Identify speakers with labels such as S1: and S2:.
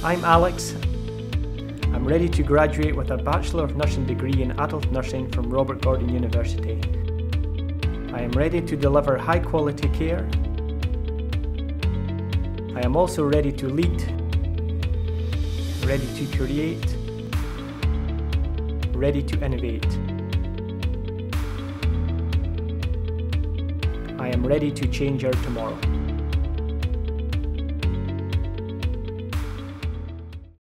S1: I'm Alex. I'm ready to graduate with a Bachelor of Nursing degree in Adult Nursing from Robert Gordon University. I am ready to deliver high quality care. I am also ready to lead, ready to create, ready to innovate. I am ready to change our tomorrow.